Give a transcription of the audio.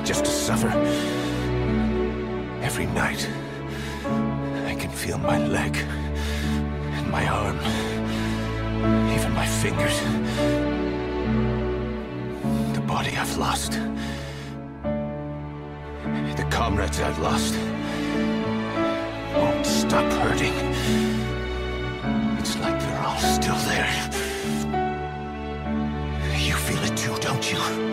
just to suffer. Every night, I can feel my leg, and my arm, even my fingers. The body I've lost. The comrades I've lost won't stop hurting. It's like they're all still there. You feel it too, don't you?